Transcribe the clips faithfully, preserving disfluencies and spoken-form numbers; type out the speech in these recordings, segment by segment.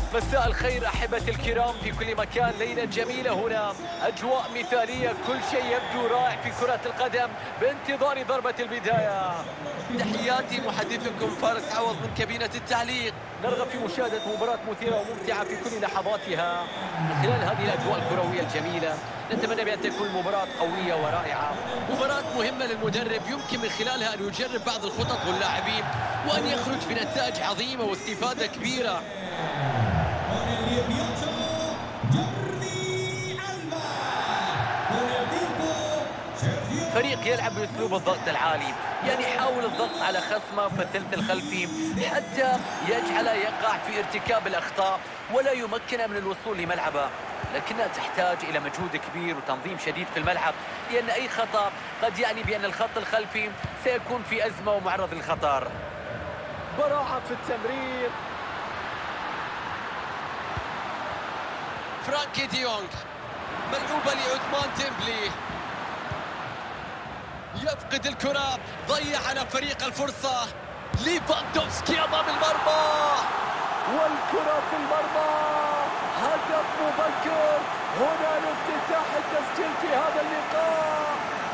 مساء الخير أحبتي الكرام في كل مكان. ليلة جميلة هنا، أجواء مثالية، كل شيء يبدو رائع في كرة القدم بانتظار ضربة البداية. تحياتي محدثكم فارس عوض من كابينة التعليق. نرغب في مشاهدة مباراة مثيرة وممتعة في كل لحظاتها من خلال هذه الأجواء الكروية الجميلة. نتمنى بأن تكون المباراة قوية ورائعة، مباراة مهمة للمدرب يمكن من خلالها أن يجرب بعض الخطط واللاعبين وأن يخرج بنتائج عظيمة واستفادة كبيرة. فريق يلعب بأسلوب الضغط العالي، يعني يحاول الضغط على خصمه في الثلث الخلفي حتى يجعله يقع في ارتكاب الأخطاء ولا يمكنه من الوصول لملعبه، لكنها تحتاج إلى مجهود كبير وتنظيم شديد في الملعب، لأن أي خطأ قد يعني بأن الخط الخلفي سيكون في أزمة ومعرض للخطر. براعة في التمرير. فرانكي ديونغ ملعوبة لعثمان ديمبلي، يفقد الكرة، ضيع على فريق الفرصة. ليفاندوفسكي أمام المرمى والكرة في المرمى، هدف مبكر هنا لافتتاح التسجيل في هذا اللقاء.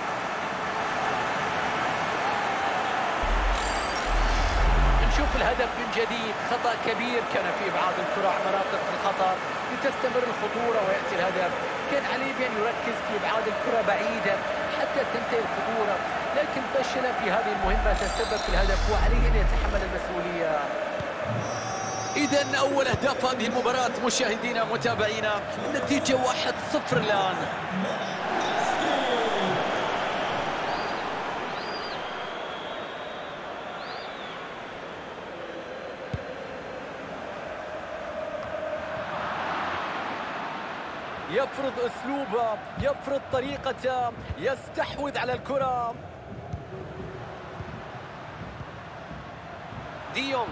نشوف الهدف من جديد، خطأ كبير كان في إبعاد الكرة عن مناطق الخطر لتستمر الخطورة ويأتي الهدف. كان عليه بأن يركز في إبعاد الكرة بعيدة حتى تنتهي الخطورة، لكن فشل في هذه المهمة، تسبب في الهدف وعليه أن يتحمل المسؤولية. إذن أول أهداف هذه المباراة مشاهدينا متابعينا، النتيجة واحد صفر الآن. يفرض أسلوبه، يفرض طريقته، يستحوذ على الكرة. ديونغ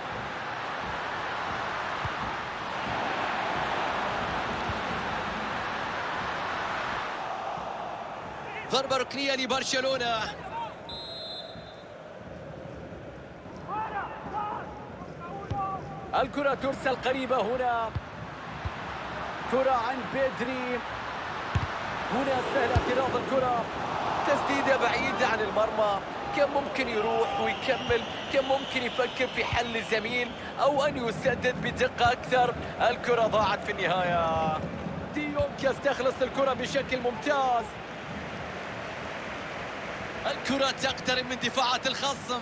ضربة ركنية لبرشلونة. الكرة ترسل قريبة هنا، كرة عن بيدري، هنا سهل اعتراض الكرة، تسديدة بعيدة عن المرمى، كان ممكن يروح ويكمل، كان ممكن يفكر في حل الزميل أو أن يسدد بدقة أكثر. الكرة ضاعت في النهاية. ديونغ يستخلص الكرة بشكل ممتاز. الكرة تقترب من دفاعات الخصم،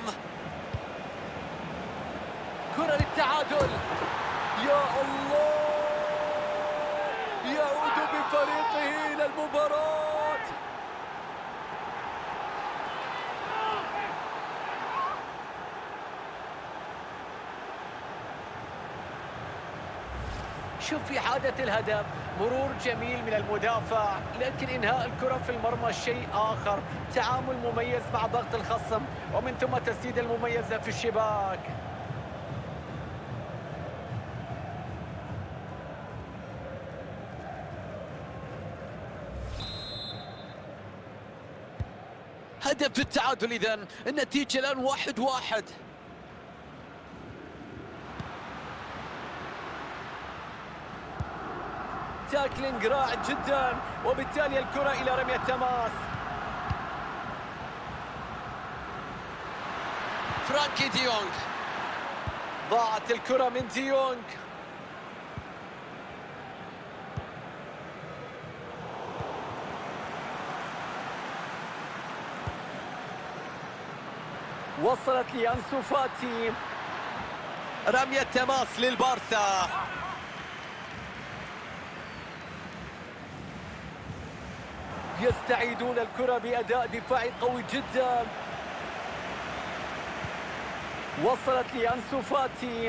كرة للتعادل. يا الله، يعود بفريقه إلى المباراة. شوف في إعادة الهدف، مرور جميل من المدافع، لكن إنهاء الكرة في المرمى شيء آخر، تعامل مميز مع ضغط الخصم ومن ثم تسديدة المميزة في الشباك. هدف التعادل. إذن النتيجة الآن واحد واحد. تاكلينج رائع جدا، وبالتالي الكرة إلى رمية التماس. فرانكي ديونغ، ضاعت الكرة من ديونغ. وصلت لأنسو فاتي، رمية تماس للبارسا. يستعيدون الكرة بأداء دفاعي قوي جدا. وصلت لأنسو فاتي،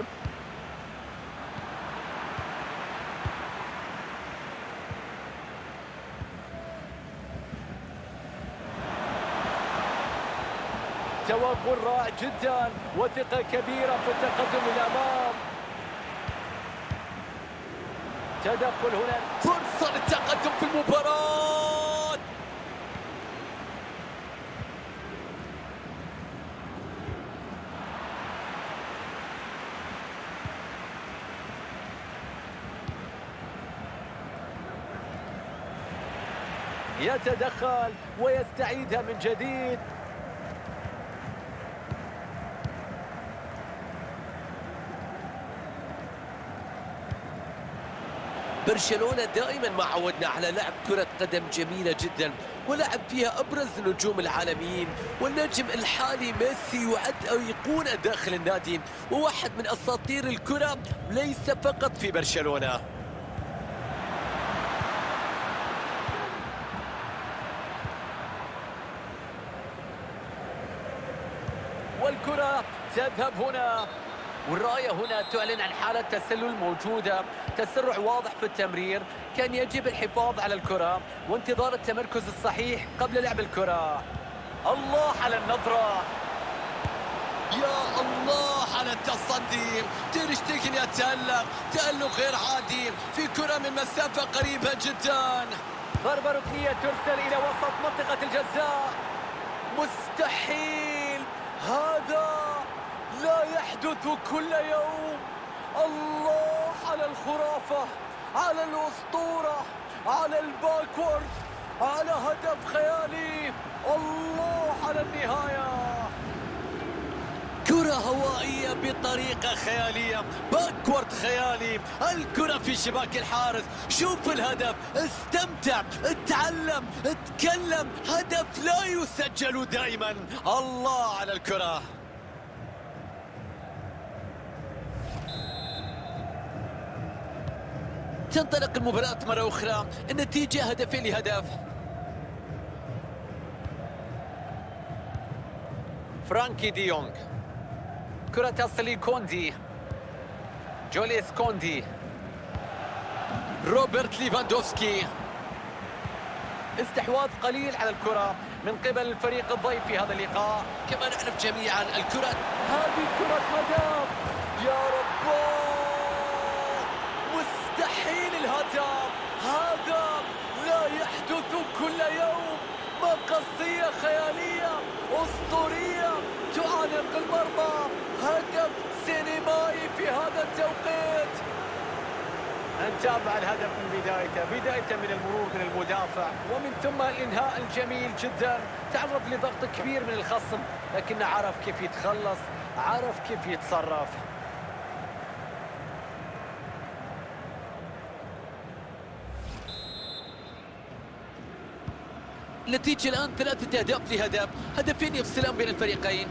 توغل رائع جدا وثقة كبيرة في التقدم للأمام. تدخل هنا، فرصة للتقدم في المباراة. يتدخل ويستعيدها من جديد. برشلونة دائما ما عودنا على لعب كرة قدم جميلة جدا، ولعب فيها أبرز النجوم العالميين، والنجم الحالي ميسي يعد أيقونة داخل النادي وواحد من أساطير الكرة ليس فقط في برشلونة. والكرة تذهب هنا، والراية هنا تعلن عن حالة تسلل موجودة، تسرع واضح في التمرير، كان يجب الحفاظ على الكرة وانتظار التمركز الصحيح قبل لعب الكرة. الله على النظرة، يا الله على التصدي، تير شتيجن يتألق تألق غير عادي في كرة من مسافة قريبة جدا. ضربة ركنية ترسل إلى وسط منطقة الجزاء. مستحيل، هذا لا يحدث كل يوم. الله على الخرافة، على الأسطورة، على الباكورد، على هدف خيالي. الله على النهاية، كرة هوائية بطريقة خيالية، باكورد خيالي، الكرة في شباك الحارس. شوف الهدف، استمتع، اتعلم، اتكلم، هدف لا يسجل دائما. الله على الكرة. تنطلق المباراة مرة أخرى، النتيجة هدفين لهدف. فرانكي دي يونغ، كرة تصل لكوندي، جوليس كوندي، روبرت ليفاندوفسكي. استحواذ قليل على الكرة من قبل الفريق الضيف في هذا اللقاء. كما نعرف جميعا الكرة، هذه كرة هدف، يا رب، مستحيل الهدف، هذا لا يحدث كل يوم. مقصية خيالية أسطورية تعانق المرمى، هدف سينمائي في هذا التوقيت. نتابع الهدف من بدايته، بداية من المرور من المدافع ومن ثم الإنهاء الجميل جدا. تعرض لضغط كبير من الخصم لكنه عرف كيف يتخلص، عرف كيف يتصرف. النتيجة الآن ثلاثة أهداف لهدف، هدفين يفصلان بين الفريقين.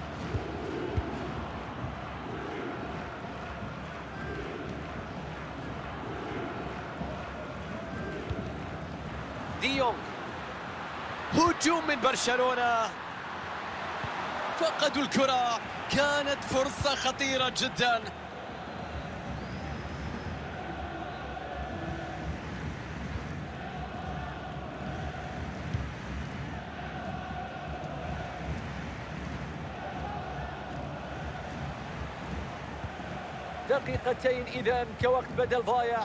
دي يونغ، هجوم من برشلونة، فقدوا الكرة، كانت فرصة خطيرة جدا. دقيقتين إذن كوقت بدل ضايع.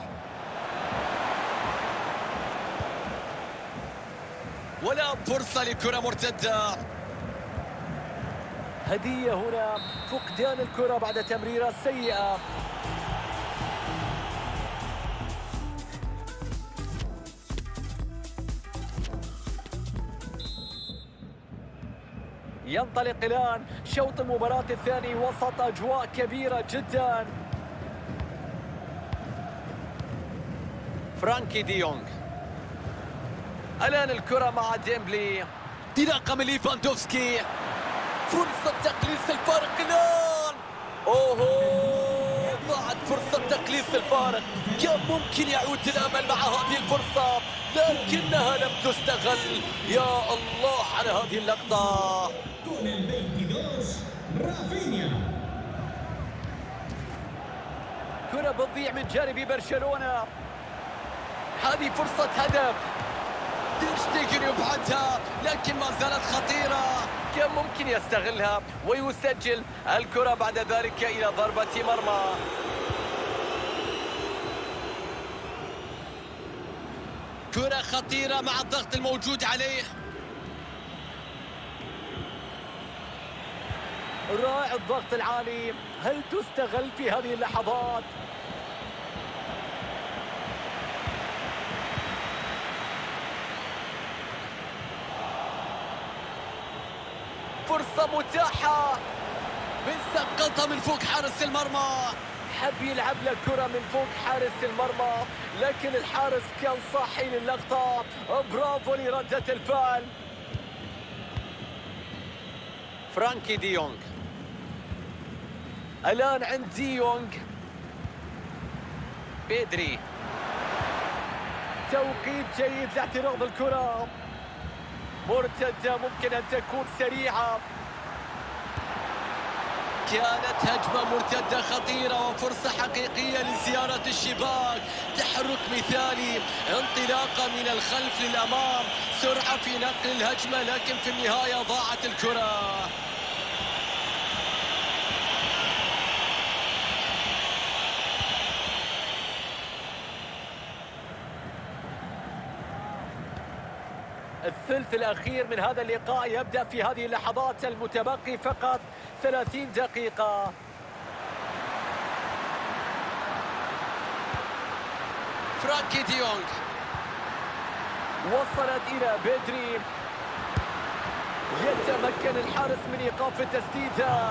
ولا فرصة لكرة مرتدة. هدية هنا، فقدان الكرة بعد تمريرة سيئة. ينطلق الآن شوط المباراة الثاني وسط أجواء كبيرة جدا. فرانكي دي يونغ، الآن الكرة مع ديمبلي، انطلاقة من ليفاندوفسكي، فرصة تقليص الفارق الآن. أوه، ضاعت فرصة تقليص الفارق، كان ممكن يعود الأمل مع هذه الفرصة لكنها لم تستغل. يا الله على هذه اللقطة. كرة بتضيع من جانب برشلونة، هذه فرصة هدف. تير شتيجن يبعدها لكن ما زالت خطيرة، كان ممكن يستغلها ويسجل الكرة بعد ذلك إلى ضربة مرمى. كرة خطيرة مع الضغط الموجود عليه. رائع الضغط العالي، هل تستغل في هذه اللحظات؟ فرصة متاحة، سقطها من فوق حارس المرمى. حب يلعب له كرة من فوق حارس المرمى، لكن الحارس كان صاحي للقطة. برافو لردة الفعل. فرانكي دي يونغ، الآن عند دي يونغ. بيدري، توقيت جيد لاعتراض الكرة. مرتدة ممكن أن تكون سريعة. كانت هجمة مرتدة خطيرة وفرصة حقيقية لزيارة الشباك. تحرك مثالي، انطلاقة من الخلف للأمام، سرعة في نقل الهجمة، لكن في النهاية ضاعت الكرة. الثلث الأخير من هذا اللقاء يبدأ في هذه اللحظات. المتبقي فقط ثلاثين دقيقة. فرانكي دي يونغ وصلت إلى بيدري. يتمكن الحارس من إيقاف التسديدة.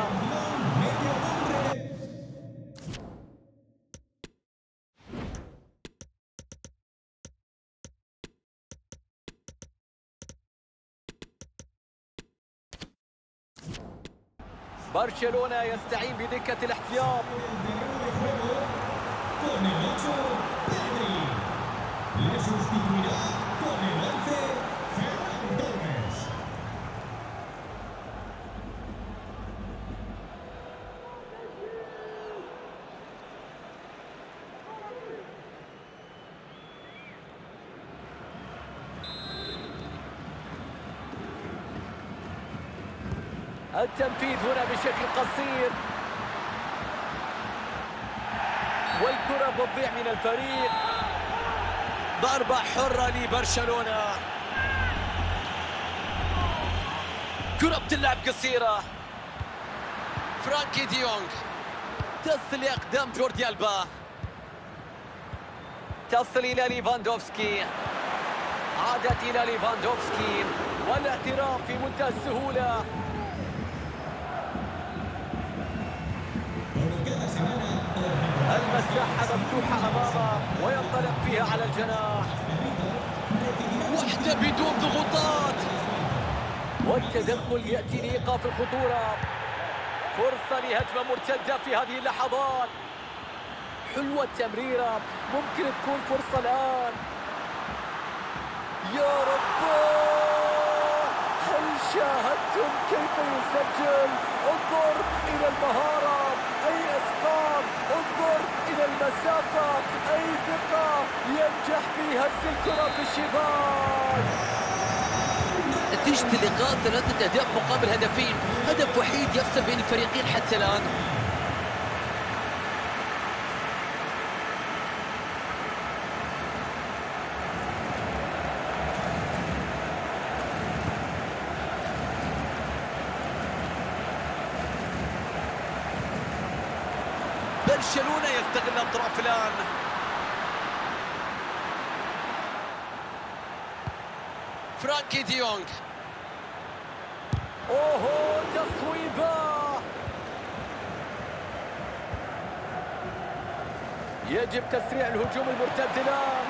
برشلونة يستعين بدكة الاحتياط. التنفيذ هنا بشكل قصير، والكرة بتضيع من الفريق. ضربة حرة لبرشلونة. كرة بتلعب قصيرة. فرانكي دي يونغ تصل لأقدام جوردي ألبا، تصل إلى ليفاندوفسكي. عادت إلى ليفاندوفسكي، والاعتراف في منتهى السهولة. المساحة مفتوحة أمامه وينطلق فيها على الجناح. وحدة بدون ضغوطات، والتدخل يأتي لإيقاف الخطورة. فرصة لهجمة مرتدة في هذه اللحظات. حلوة التمريرة، ممكن تكون فرصة الآن. يا رب، هل شاهدتم كيف يسجل؟ انظر إلى المهارة، أي إسقاط، انظر إلى المسافة، أي ثقة ينجح في هز الكرة في الشباك. نتيجة اللقاء ثلاثة أهداف مقابل هدفين، هدف وحيد يفصل بين الفريقين حتى الآن. برشلونة يستغل الأطراف الآن. فرانكي دي يونغ، اوه تصويبة. يجب تسريع الهجوم المرتد الآن.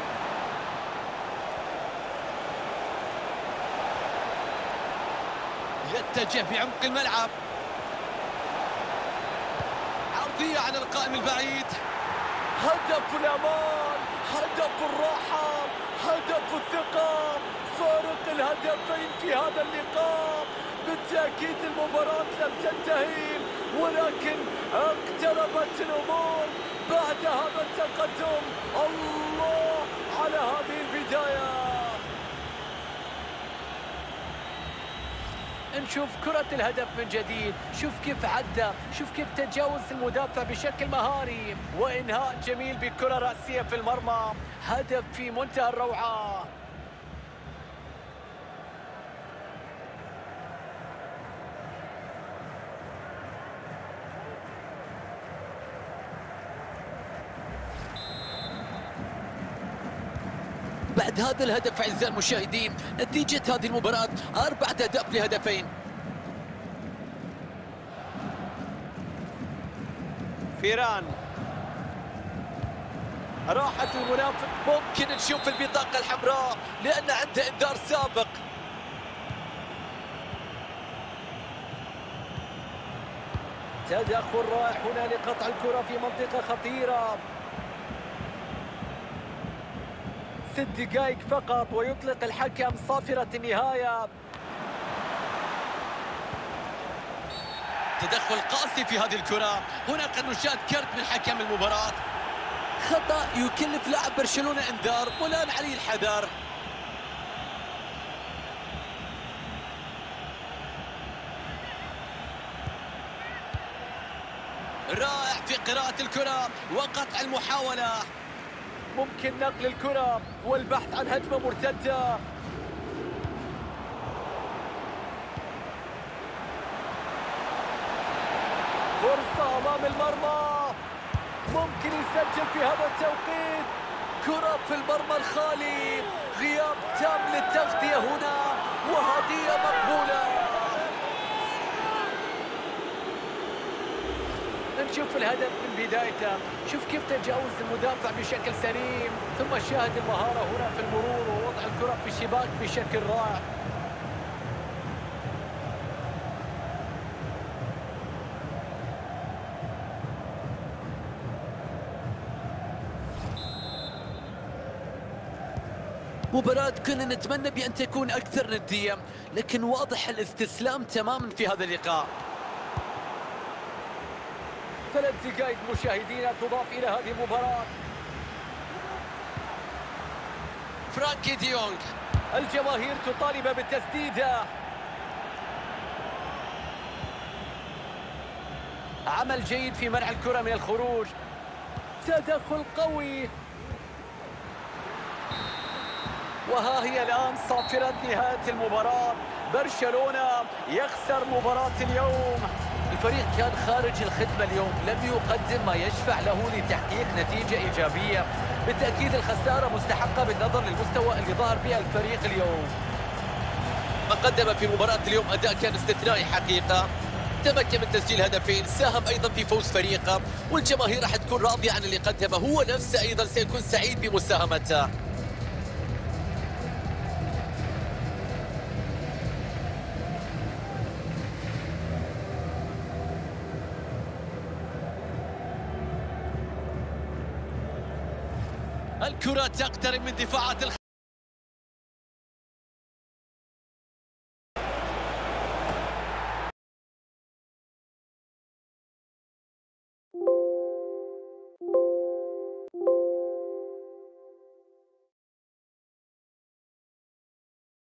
يتجه بعمق الملعب، عرضية على القائم البعيد. هدف الأمان، هدف الراحة، هدف الثقة. فارق الهدفين في هذا اللقاء. بالتأكيد المباراة لم تنتهي، ولكن اقتربت الأمور بعد هذا التقدم. الله على هذه البداية. نشوف كرة الهدف من جديد. شوف كيف عدى، شوف كيف تجاوز المدافع بشكل مهاري، وإنهاء جميل بكرة رأسية في المرمى. هدف في منتهى الروعة. بعد هذا الهدف أعزائي المشاهدين، نتيجة هذه المباراة أربعة أهداف لهدفين. فيران راحت المنافق. ممكن نشوف البطاقة الحمراء لأن عنده إنذار سابق. تدخل رائع هنا لقطع الكرة في منطقة خطيرة. ست دقائق فقط ويطلق الحكم صافرة النهاية. تدخل قاسي في هذه الكرة. هنا قد نشاهد كرت من حكم المباراة. خطأ يكلف لاعب برشلونة انذار والآن عليه الحذر. رائع في قراءة الكرة وقطع المحاولة. ممكن نقل الكرة والبحث عن هجمة مرتدة. فرصة أمام المرمى، ممكن يسجل في هذا التوقيت. كرة في المرمى الخالي، غياب تام للتغطية هنا وهدية مقبولة. نشوف الهدف من بدايته، شوف كيف تجاوز المدافع بشكل سليم، ثم شاهد المهارة هنا في المرور ووضع الكرة في الشباك بشكل رائع. مباراة كنا نتمنى بأن تكون أكثر ندية، لكن واضح الاستسلام تماما في هذا اللقاء. ثلاث دقائق مشاهدينا تضاف إلى هذه المباراة. فرانكي ديونغ، الجماهير تطالب بالتسديدة. عمل جيد في منع الكرة من الخروج. تدخل قوي. وها هي الآن صافرة نهاية المباراة. برشلونة يخسر مباراة اليوم. الفريق كان خارج الخدمة اليوم، لم يقدم ما يشفع له لتحقيق نتيجة إيجابية. بالتأكيد الخسارة مستحقة بالنظر للمستوى اللي ظهر به الفريق اليوم. ما قدم في مباراة اليوم أداء كان استثنائي حقيقة. تمكن من تسجيل هدفين، ساهم أيضا في فوز فريقه، والجماهير راح تكون راضية عن اللي قدمه. هو نفسه أيضا سيكون سعيد بمساهمته. الكرة تقترب من دفاعات